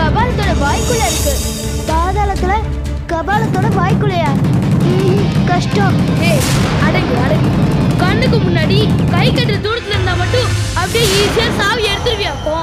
கபாலத்தோட வாய்க்குள்ள இருக்கு. பாதாளத்துல கபாலத்தோட வாய்க்குள்ளையா? கஷ்டம். அடங்கு அடங்கு. கண்ணுக்கு முன்னாடி கை கட்டுற தூரத்துல இருந்தா மட்டும் அப்படியே ஈஸியா சாவி எடுத்துருவியாக்கும்.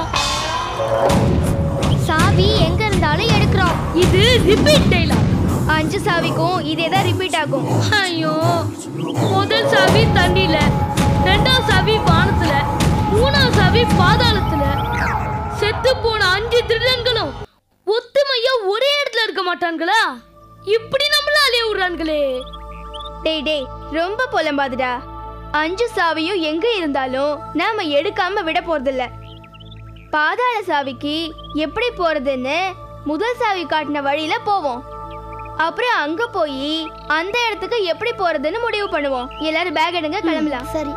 சாவி எங்க இருந்தாலும் எடுக்கிறோம். இது ரிப்பீட் டெய்லா. 5 சாவிக்கும் இதேதான் ரிப்பீட் ஆகும். ஐயோ, முதல் சாவி தண்ணியில, 2ஆவது சாவி வானத்துல, 3ஆவது சாவி பாதாளத்துல. செத்து போன 5 திருடங்களும் ஒத்துமையா ஒரே இடத்துல இருக்க மாட்டாங்களா? இப்படி நம்மள அலைய விடுறாங்களே. டேய் ரொம்ப புலம்பாதுடா. 5 சாவியும் எங்க இருந்தாலும் நாம எடுக்காம விட போறதில்ல. பாதாள சாவிக்கு எப்படி போறதுன்னு முதல் சாவி காட்டின வழியில போவோம். அப்புறம் அங்க போய் அந்த இடத்துக்கு எப்படி போறதுன்னு முடிவு பண்ணுவோம். எல்லாரும் பேக் எடுங்க, கிளம்பலாம். சரி.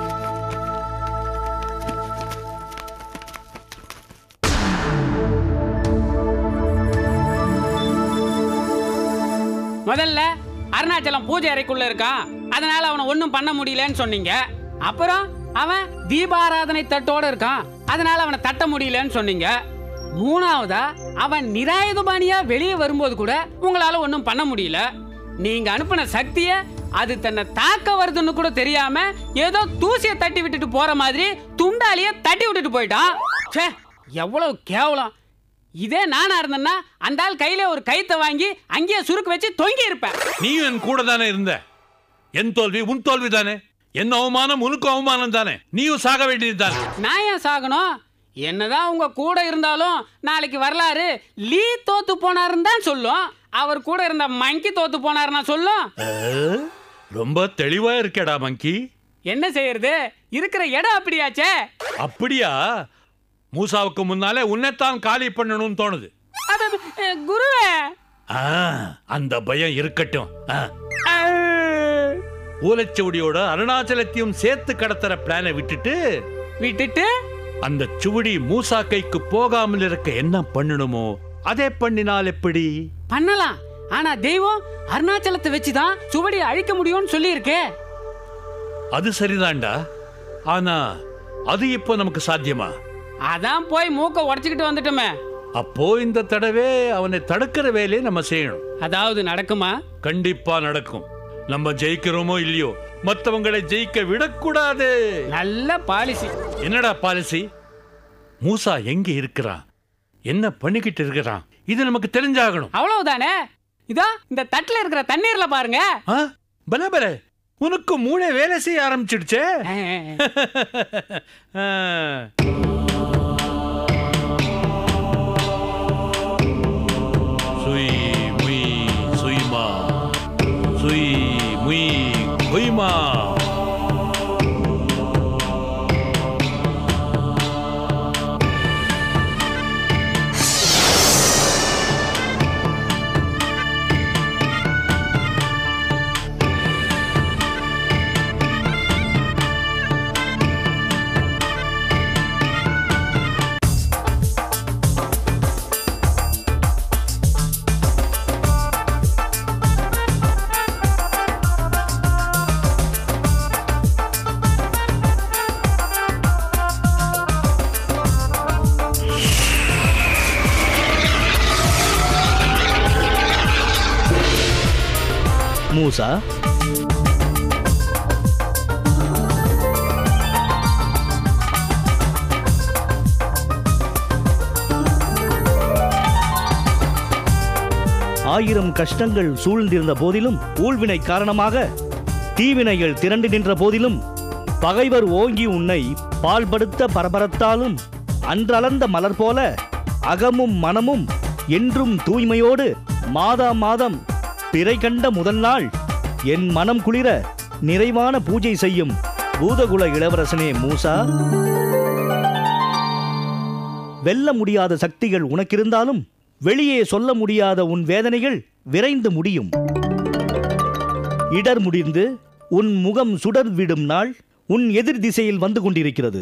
முதல்ல அருணாச்சலம் பூஜை அறைக்குள்ள இருக்கான், அதனால அவனை ஒன்றும் பண்ண முடியலன்னு சொன்னீங்க. அப்புறம் அவன் தீபாராதனை தட்டோட இருக்கான், அதனால அவனை தட்ட முடியலன்னு சொன்னீங்க. 3ஆவதா அவன் நிராயுதபாணியா வெளியே வரும்போது கூட உங்களால ஒன்றும் பண்ண முடியல. நீங்க அனுப்பின சக்திய அது தன்னை தாக்க வருதுன்னு கூட தெரியாம ஏதோ தூசியை தட்டி விட்டுட்டு போற மாதிரி துண்டாலிய தட்டி விட்டுட்டு போயிட்டான். ச்சே, எவ்வளவு கேவலம். இதே நானா இருந்தேன்னா அந்த ஆள் கையில ஒரு கயித்தை வாங்கி அங்கேயே சுருக்கு வச்சு தொங்கி இருப்பேன். நீயும் என் கூட தானே இருந்த. என் தோல்வி உன் தோல்வி தானே. என்ன அவமானம் உனக்கு அவமானம் தானே. நீயும் சாக வேண்டியது தானே. நான் ஏன் சாகணும்? என்னதான் உங்க கூட இருந்தாலும் நாளைக்கு வரலாறு லீ தோத்து போனாருன்னு தான் சொல்லும். அவர் கூட இருந்த மங்கி தோத்து போனாருன்னா சொல்லும். ரொம்ப தெளிவா இருக்கேடா மங்கி. என்ன செய்யறது, இருக்கிற இடம் அப்படியாச்சே. அப்படியா? மூசாவுக்கு முன்னாலே உன்னைத்தான் காலி பண்ணணும்னு தோணுது. குருவே, அந்த பயம் இருக்கட்டும். ஓலைச்சுவடியோட அருணாச்சலத்தையும் சேர்த்து கடத்துற பிளானை விட்டுட்டு அந்த சுவடி மூசா கைக்கு போகாமல் இருக்க என்ன பண்ணணுமோ அதே பண்ணினால் எப்படி? பண்ணலாம். ஆனா தெய்வம் அருணாச்சலத்தை வச்சுதான் சுவடி அழிக்க முடியும்னு சொல்லி இருக்கே. அது சரிதான்டா. ஆனா அது இப்போ நமக்கு சாத்தியமா? அதான் போய் மூக்க உடைச்சுக்கிட்டு வந்துட்டோமே. அப்போ இந்த தடவை அவனை தடுக்கிற வேலையை நம்ம செய்யணும். அதாவது நடக்குமா? கண்டிப்பா நடக்கும். நம்ம ஜெயிக்கிறோமோ இல்லையோ மற்றவங்களை ஜெயிக்க விடக்கூடாது. நல்ல பாலிசி. என்னடா பாலிசி? மூசா எங்க இருக்கிறான், என்ன பண்ணிக்கிட்டு இருக்கிறான், இது நமக்கு தெரிஞ்சாகணும். அவ்வளவுதானே. இதோ இந்த தட்டுல இருக்கிற தண்ணீர்ல பாருங்க. பலே உனக்கு மூளை வேலை செய்ய ஆரம்பிச்சிடுச்சே. சுய் முய் சுய்மா சுய் முய் கொய்மா. மூசா, ஆயிரம் கஷ்டங்கள் சூழ்ந்திருந்த போதிலும், ஊழ்வினை காரணமாக தீவினைகள் திரண்டு நின்ற போதிலும், பகைவர் ஓங்கி உன்னை பால்படுத்த பரபரத்தாலும், அன்றளர்ந்த மலர் போல அகமும் மனமும் என்றும் தூய்மையோடு மாதா மாதம் பிறை கண்ட முதல் நாள் என் மனம் குளிர நிறைவான பூஜை செய்யும் பூதகுல இளவரசனே மூசா. வெல்ல முடியாத சக்திகள் உனக்கிருந்தாலும் வெளியே சொல்ல முடியாத உன் வேதனைகள் விரைந்து முடியும். இடர் முடிந்து உன் முகம் சுடர் விடும் நாள் உன் எதிர் திசையில் வந்து கொண்டிருக்கிறது.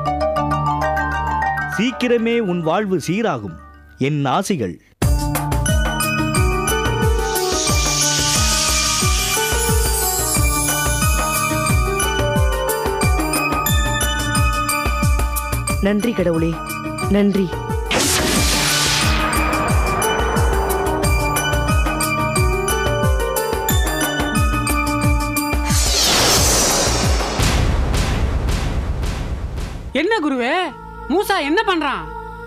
சீக்கிரமே உன் வாழ்வு சீராகும். என் ஆசைகள். நன்றி கடவுளே, நன்றி. என்ன குருவே, மூசா என்ன பண்றான்?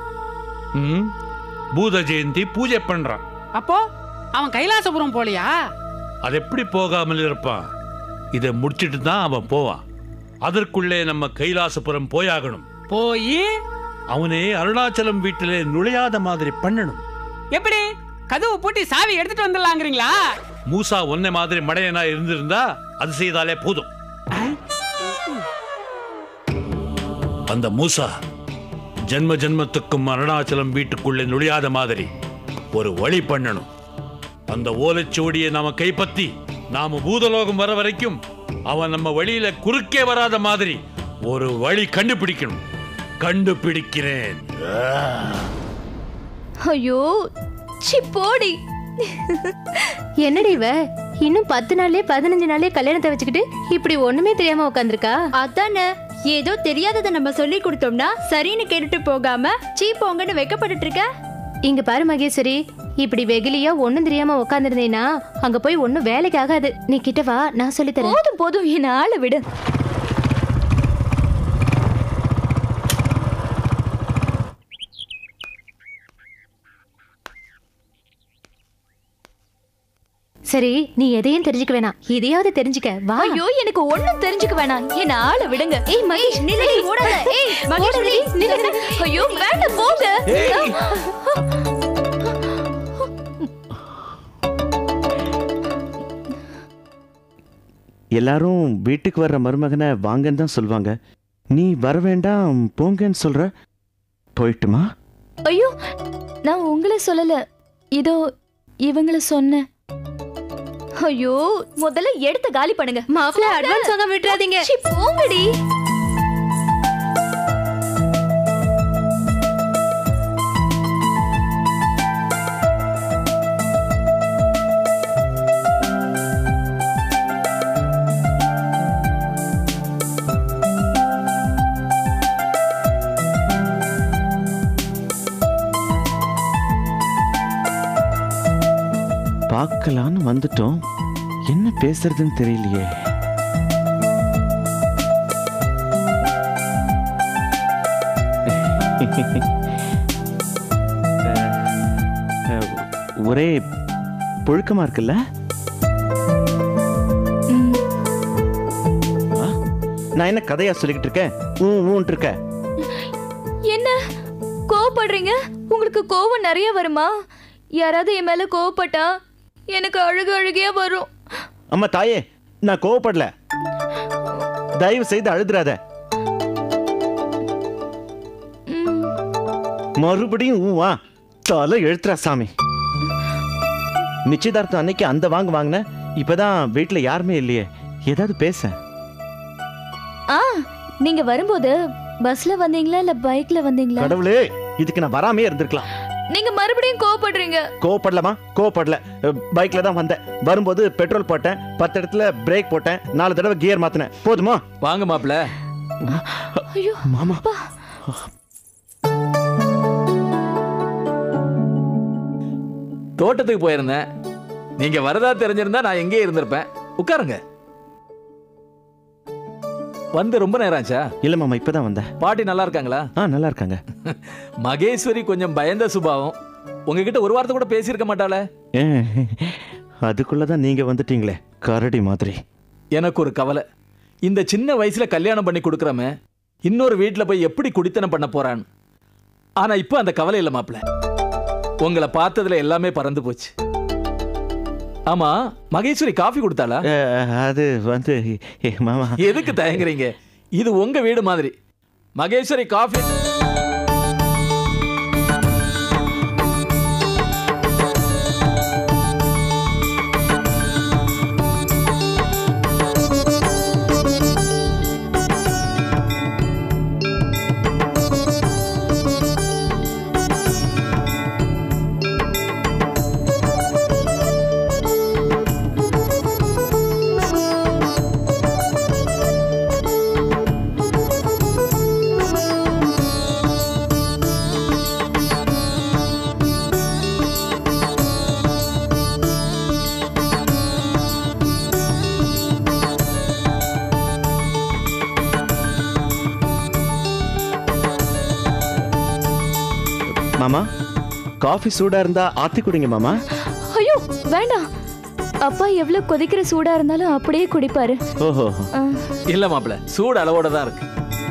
பூத ஜெயந்தி பூஜை பண்றான். அப்போ அவன் கைலாசபுரம் போலியா? அது எப்படி போகாமல் இருப்பான்? இதை முடிச்சிட்டு தான் அவன் போவான். அதற்குள்ளே நம்ம கைலாசபுரம் போயாகணும். போய் அவனே அருணாச்சலம் வீட்டிலே நுழையாத மாதிரி பண்ணணும். எப்படி? கதவு பூட்டி சாவி எடுத்துட்டு வந்துடலாங்கிறீங்களா? மூசா ஒன்னை மாதிரி மடையனா இருந்திருந்தா அது செய்தாலே போதும். அந்த மூசா ஜென்ம ஜென்மத்துக்கும் அருணாச்சலம் வீட்டுக்குள்ளே நுழையாத மாதிரி ஒரு வழி பண்ணணும். அந்த ஓலைச்சுவடியை நாம கைப்பற்றி நாம பூதலோகம் வர வரைக்கும் அவன் நம்ம வழியில குறுக்கே வராத மாதிரி ஒரு வழி கண்டுபிடிக்கணும். கண்டுபிடிக்கிறேன். ஐயோ சி போடி. என்னடி இவ இன்னும் 10 நாள்லயே 15 நாள்லயே கல்யாணத்தை வச்சுக்கிட்டு இப்படி ஒண்ணுமே தெரியாம உட்காந்துருக்கா? அதானே, ஏதோ தெரியாததை நம்ம சொல்லி கொடுத்தோம்னா சரின்னு கேட்டுட்டு போகாம சீ போங்கன்னு வைக்கப்பட்டு இருக்க. இங்க பாரு மகேஸ்வரி, இப்படி வெகுலியா ஒண்ணும் தெரியாம உட்காந்துருந்தேனா அங்க போய் ஒண்ணும் வேலைக்கு ஆகாது. நீ கிட்ட வா, நான் சொல்லி தரேன். போதும் போதும், என்ன ஆள விடு. சரி, நீ எதையும் தெரிஞ்சுக்க வேணாம், இதையாவது தெரிஞ்சுக்க வா. ஐயோ எனக்கு ஒண்ணும் தெரிஞ்சுக்க வேணாம், என்ன ஆள விடுங்க. ஏய் மகேஷ், நில்லடி, ஓடாத. ஏய் மகேஸ்வரி நில்லு. ஐயோ வேண்டாம், போங்க. எல்லாரும் வீட்டுக்கு வர்ற மருமகனை வாங்கன்னு தான் சொல்லுவாங்க. நீ வர வேண்டாம் போங்கன்னு சொல்ற. போயிட்டுமா? ஐயோ நான் உங்களை சொல்லல, இதோ இவங்கள சொன்னேன். ஐயோ முதல்ல எடுத்து காலி பண்ணுங்க. மாப்பிள்ள அட்வான்ஸ் வாங்க விட்டுறாதீங்க. சீ போங்கடி. பார்க்கலான்னு வந்துட்டோம், என்ன பேசுறதுன்னு தெரியலையே. ஒரே புழுக்கமா இருக்குல்ல? நான் என்ன கதையா சொல்லிக்கிட்டு இருக்கேன்? ஊன்ட்டு இருக்க. என்ன கோவப்படுறீங்க? உங்களுக்கு கோவம் நிறைய வருமா? யாராவது என் மேல கோவப்பட்டா எனக்கு அழுகையா வரும். அம்மா தாயே, நான் கோவப்படல, தயவு செய்து அழுதுறாத. மறுபடியும் ஊவா தலை எழுத்துறா சாமி. நிச்சயதார்த்தம் அன்னைக்கு அந்த வாங்கின, இப்பதான் வீட்டுல யாருமே இல்லையே, ஏதாவது பேச. நீங்க வரும்போது பஸ்ல வந்தீங்களா இல்ல பைக்ல வந்தீங்களா? கடவுளே, இதுக்கு நான் வராமே இருந்திருக்கலாம். நீங்க மறுபடியும் கோவப்படுறீங்க. கோவப்படலமா? கோவப்படல. பைக்ல தான் வந்தேன். வரும்போது பெட்ரோல் போட்டேன், 10 இடத்துல பிரேக் போட்டேன், 4 தடவை கியர் மாத்தினேன். போதுமா? வாங்க மாப்பிள்ள. ஐயோ மாமா, தோட்டத்துக்கு போயிருந்தேன். நீங்க வரதா தெரிஞ்சிருந்தா நான் எங்கேயே இருந்திருப்பேன். உட்காருங்க. வந்து ரொம்ப நேரம் ஆச்சா? இல்ல மாமா, இப்பதான் வந்தேன். பாட்டி நல்லா இருக்காங்களா? நல்லா இருக்காங்க. மகேஸ்வரி கொஞ்சம் பயந்த சுபாவம். உங்ககிட்ட ஒரு வார்த்தை கூட பேசியிருக்க மாட்டாளே. அதுக்குள்ளதான் நீங்க வந்துட்டீங்களே, கரடி மாதிரி. எனக்கு ஒரு கவலை. இந்த சின்ன வயசுல கல்யாணம் பண்ணி கொடுக்கறமே இன்னொரு வீட்டுல போய் எப்படி குடித்தனம் பண்ண போறான்னு. ஆனா இப்ப அந்த கவலை இல்ல மாப்பிள்ள. உங்களை பார்த்ததுல எல்லாமே பறந்து போச்சு. ஆமா, மகேஸ்வரி காஃபி கொடுத்தாளா? அது வந்து மாமா, எதுக்கு தயங்குறீங்க? இது உங்க வீடு மாதிரி. மகேஸ்வரி காஃபி. மாமா காஃபி சூடா இருந்தா ஆத்தி குடிங்க மாமா. ஐயோ வேண்டாம். அப்பா எவ்வளவு கொதிக்கிற சூடா இருந்தாலும் அப்படியே குடிப்பாரு. ஓஹோ. இல்ல மாப்பிள்ள, சூடு அளவோட தான் இருக்கு.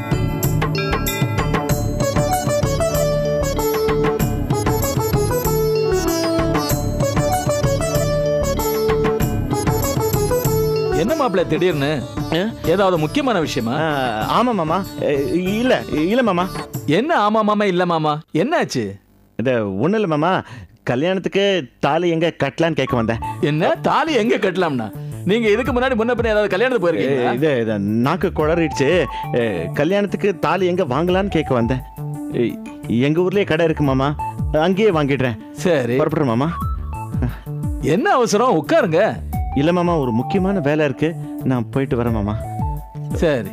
என்ன மாப்பிள்ள திடீர்னு? ஏதாவது முக்கியமான விஷயமா? ஆமா மாமா. இல்ல இல்ல மாமா. என்ன ஆமா மாமா இல்ல மாமா, என்னாச்சு? இது ஒண்ணு இல்ல மாமா, கல்யாணத்துக்கு தாலி எங்க கட்டலான்னு கேட்க வந்தேன். என்ன தாலி எங்க கட்டலாம்னா? நீங்க இதுக்கு முன்னாடி முன்ன பின்ன ஏதாவது கல்யாணத்துக்கு போயிருக்கீங்களா? இது நாக்கு குளறிடுச்சு. கல்யாணத்துக்கு தாலி எங்க வாங்கலான்னு கேட்க வந்தேன். எங்க ஊர்லயே கடை இருக்கு மாமா, அங்கேயே வாங்கிடுறேன். சரி புறப்படுறேன் மாமா. என்ன அவசரம், உட்காருங்க. இல்ல மாமா, ஒரு முக்கியமான வேலை இருக்கு, நான் போயிட்டு வரேன் மாமா. சரி.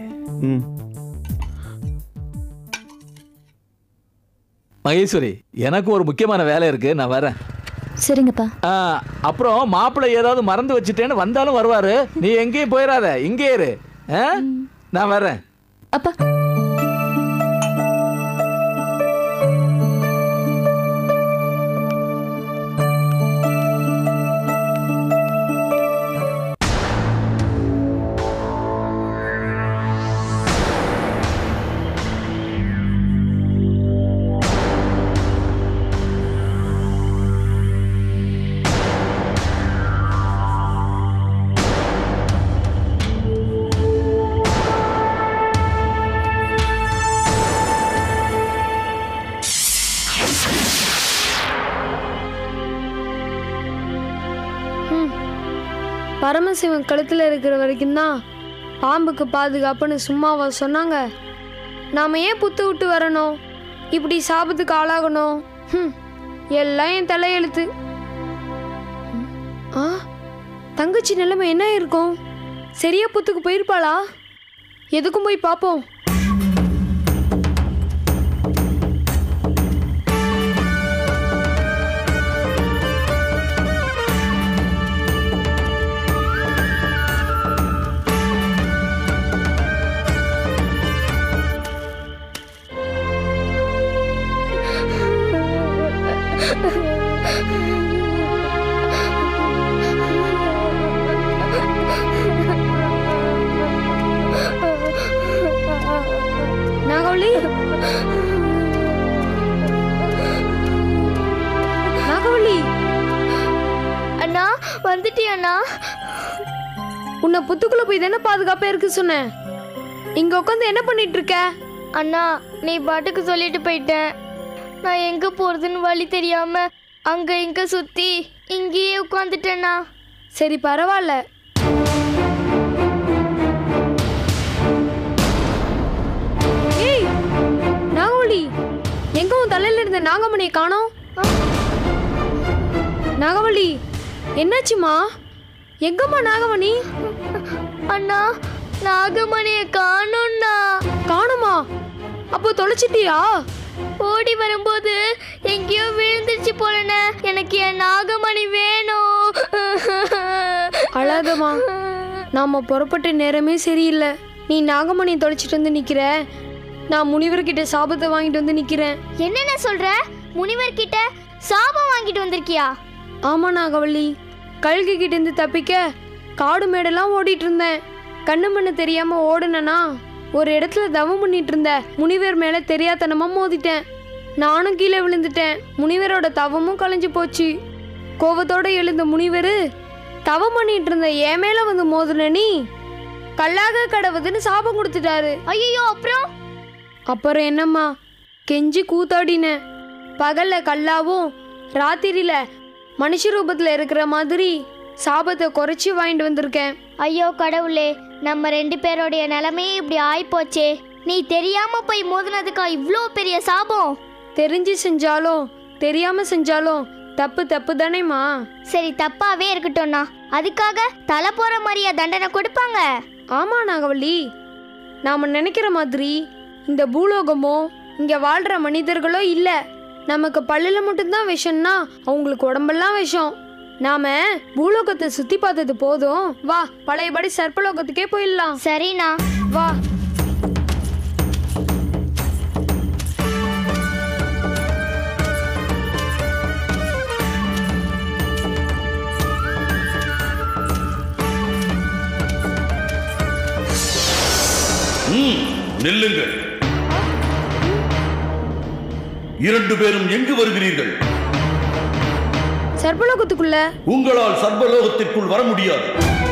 மகேஸ்வரி, எனக்கு ஒரு முக்கியமான வேலை இருக்கு, நான் வரேன். சரிங்கப்பா. அப்புறம் மாப்பிள்ளை ஏதாவது மறந்து வச்சுட்டேன்னு வந்தாலும் வருவாரு, நீ எங்கேயும் போயிடாத, இங்கே இரு. நான் வரேன். அப்பா பரமசிவன் கழுத்தில் இருக்கிற வரைக்கும் தான் பாம்புக்கு பாதுகாப்புன்னு சும்மாவா சொன்னாங்க? நாம ஏன் புத்து விட்டு வரணும், இப்படி சாபத்துக்கு ஆளாகணும்? எல்லாம் என் தலையெழுத்து. தங்கச்சி நிலைமை என்ன இருக்கும்? சரியா புத்துக்கு போயிருப்பாளா? எதுக்கும் போய் பார்ப்போம். நாகவள்ளி, நாகவள்ளி. அண்ணா வந்துட்டியா அண்ணா? உன்னை புத்துக்குள்ள போய் தானே பாதுகாப்பா இருக்கு சொன்னேன். இங்க உட்காந்து என்ன பண்ணிட்டு இருக்க? அண்ணா நீ பாட்டுக்கு சொல்லிட்டு போயிட்ட. நான் எங்க போறதுன்னு வழி தெரியாம அங்க இங்க சுத்தி இங்கேயே உட்காந்துட்டேண்ணா. சரி பரவாயில்ல. ஏய் நாகவள்ளி, எங்க உன் தலையில இருந்த நாகமணியை காணோம்? நாகவள்ளி என்னாச்சுமா? எங்கம்மா நாகமணி? அண்ணா நாகமணியை காணோம்ண்ணா. காணுமா? அப்போ தொலைச்சிட்டியா? ஓடி வரும்போது எங்கேயோ விழுந்துருச்சு போலண்ணே. எனக்கு என் நாகமணி வேணும். அழகமா, நாம புறப்பட்ட நேரமே சரியில்லை. நீ நாகமணி தொலைச்சிட்டு வந்து நிக்கிற, நான் முனிவர்கிட்ட சாபத்தை வாங்கிட்டு வந்து நிக்கிறேன். என்னென்ன சொல்ற? முனிவர்கிட்ட சாபம் வாங்கிட்டு வந்திருக்கியா? ஆமா நாகவள்ளி, கல்கி கிட்ட இருந்து தப்பிக்க காடு மேடெல்லாம் ஓடிட்டு இருந்தேன். கண்ணு மண்ணு தெரியாம ஓடுனா ஒரு இடத்துல தவம் பண்ணிட்டு இருந்த முனிவர் மேல தெரியாதனமா மோதிட்டேன். நானும் கீழே விழுந்துட்டேன். முனிவரோட தவமும் கலைஞ்சு போச்சு. கோவத்தோட எழுந்த முனிவர் தவம் பண்ணிட்டு இருந்த என் மேல வந்து மோதுன நீ கல்லாக கடவுதுன்னு சாபம் கொடுத்துட்டாரு. ஐயோ, அப்புறம் என்னம்மா, கெஞ்சி கூத்தாடினேன். பகல்ல கல்லாவும் ராத்திரியில மனுஷ ரூபத்துல இருக்கிற மாதிரி சாபத்தை குறைச்சி வாங்கிட்டு வந்திருக்கேன். ஐயோ கடவுளே, நம்ம 2 பேரோடைய நிலைமையே இப்படி ஆயிப்போச்சே. நீ தெரியாம போய் மோதினதுக்கா இவ்வளோ பெரிய சாபம்? தெரிஞ்சு செஞ்சாலும் தெரியாம செஞ்சாலும் தப்பு தப்பு தானேம்மா. சரி தப்பாவே இருக்கட்டும்ண்ணா, அதுக்காக தலை போற மாதிரியா தண்டனை கொடுப்பாங்க? ஆமா நாகவள்ளி, நாம நினைக்கிற மாதிரி இந்த பூலோகமோ இங்க வாழ்ற மனிதர்களோ இல்ல. நமக்கு பல்லுல மட்டும்தான் விஷம்னா அவங்களுக்கு உடம்பெல்லாம் விஷம். நாம பூலோகத்தை சுத்தி பார்த்தது போதும். வா, பழையபடி சர்ப்பலோகத்துக்கே போயிடலாம். சரிண்ணா வா. நில்லுங்கள். 2 பேரும் எங்கு வருகிறீர்கள்? சர்வலோகத்துக்குள்ள. உங்களால் சர்வலோகத்திற்குள் வர முடியாது.